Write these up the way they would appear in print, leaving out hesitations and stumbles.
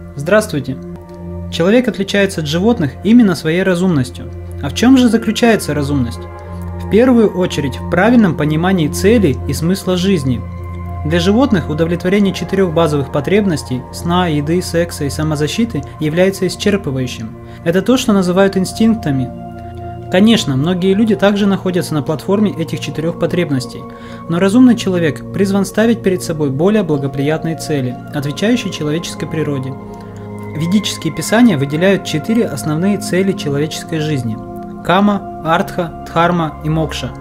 Здравствуйте! Человек отличается от животных именно своей разумностью. А в чем же заключается разумность? В первую очередь в правильном понимании цели и смысла жизни. Для животных удовлетворение 4 базовых потребностей – сна, еды, секса и самозащиты – является исчерпывающим. Это то, что называют инстинктами. Конечно, многие люди также находятся на платформе этих 4 потребностей, но разумный человек призван ставить перед собой более благоприятные цели, отвечающие человеческой природе. Ведические писания выделяют 4 основные цели человеческой жизни – кама, артха, дхарма и мокша.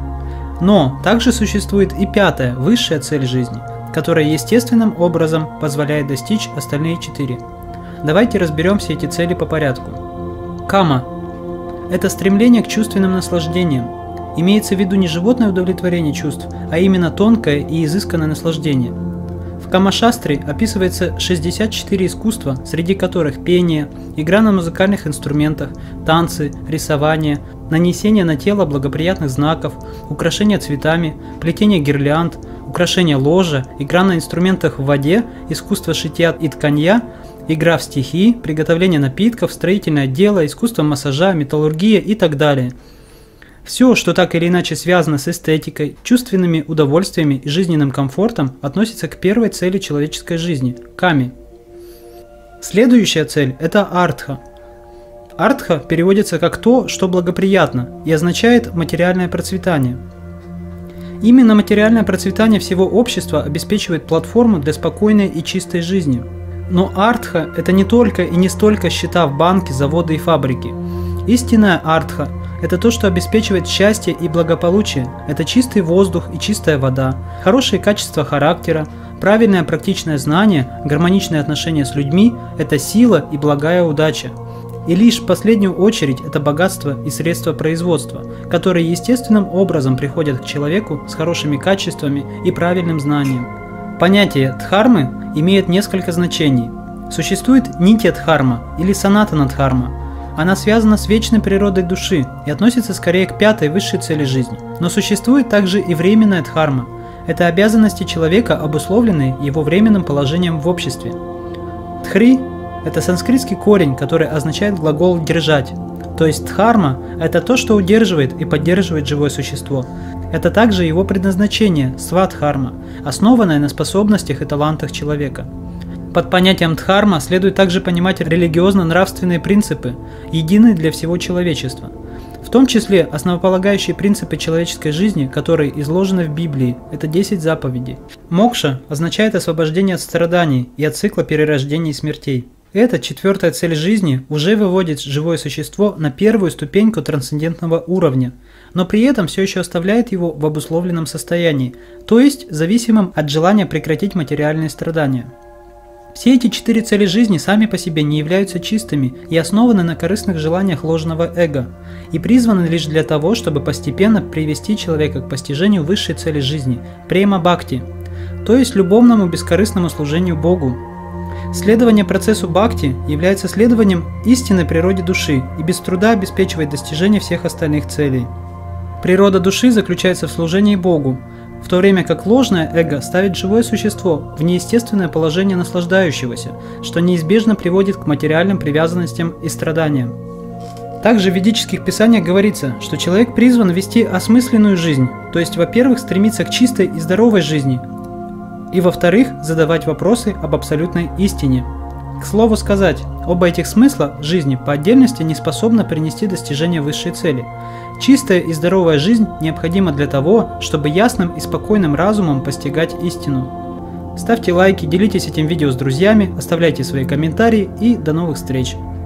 Но также существует и 5-я, высшая цель жизни, которая естественным образом позволяет достичь остальные 4. Давайте разберем все эти цели по порядку. Кама – это стремление к чувственным наслаждениям. Имеется в виду не животное удовлетворение чувств, а именно тонкое и изысканное наслаждение. В Кама-шастре описывается 64 искусства, среди которых пение, игра на музыкальных инструментах, танцы, рисование, нанесение на тело благоприятных знаков, украшение цветами, плетение гирлянд, украшение ложа, игра на инструментах в воде, искусство шитья и тканья, игра в стихи, приготовление напитков, строительное дело, искусство массажа, металлургия и так далее. Все, что так или иначе связано с эстетикой, чувственными удовольствиями и жизненным комфортом, относится к первой цели человеческой жизни – каме. Следующая цель – это артха. Артха переводится как то, что благоприятно, и означает материальное процветание. Именно материальное процветание всего общества обеспечивает платформу для спокойной и чистой жизни. Но артха – это не только и не столько счета в банке, заводы и фабрики. Истинная артха – это то, что обеспечивает счастье и благополучие. Это чистый воздух и чистая вода, хорошие качества характера, правильное практичное знание, гармоничные отношения с людьми – это сила и благая удача. И лишь в последнюю очередь это богатство и средства производства, которые естественным образом приходят к человеку с хорошими качествами и правильным знанием. Понятие дхармы имеет несколько значений. Существует нитья-дхарма или санатана-дхарма. Она связана с вечной природой души и относится скорее к 5-й высшей цели жизни. Но существует также и временная дхарма. Это обязанности человека, обусловленные его временным положением в обществе. Дхри – это санскритский корень, который означает глагол «держать». То есть дхарма – это то, что удерживает и поддерживает живое существо. Это также его предназначение – свадхарма, основанное на способностях и талантах человека. Под понятием дхарма следует также понимать религиозно-нравственные принципы, единые для всего человечества. В том числе основополагающие принципы человеческой жизни, которые изложены в Библии, это 10 заповедей. Мокша означает освобождение от страданий и от цикла перерождений и смертей. Эта 4-я цель жизни уже выводит живое существо на 1-ю ступеньку трансцендентного уровня, но при этом все еще оставляет его в обусловленном состоянии, то есть зависимым от желания прекратить материальные страдания. Все эти 4 цели жизни сами по себе не являются чистыми и основаны на корыстных желаниях ложного эго, и призваны лишь для того, чтобы постепенно привести человека к постижению высшей цели жизни – према-бхакти, то есть любовному бескорыстному служению Богу. Следование процессу бхакти является следованием истинной природе души и без труда обеспечивает достижение всех остальных целей. Природа души заключается в служении Богу, в то время как ложное эго ставит живое существо в неестественное положение наслаждающегося, что неизбежно приводит к материальным привязанностям и страданиям. Также в ведических писаниях говорится, что человек призван вести осмысленную жизнь, то есть, во-первых, стремиться к чистой и здоровой жизни, и, во-вторых, задавать вопросы об абсолютной истине. К слову сказать, оба этих смысла жизни по отдельности не способны принести достижение высшей цели. Чистая и здоровая жизнь необходима для того, чтобы ясным и спокойным разумом постигать истину. Ставьте лайки, делитесь этим видео с друзьями, оставляйте свои комментарии и до новых встреч!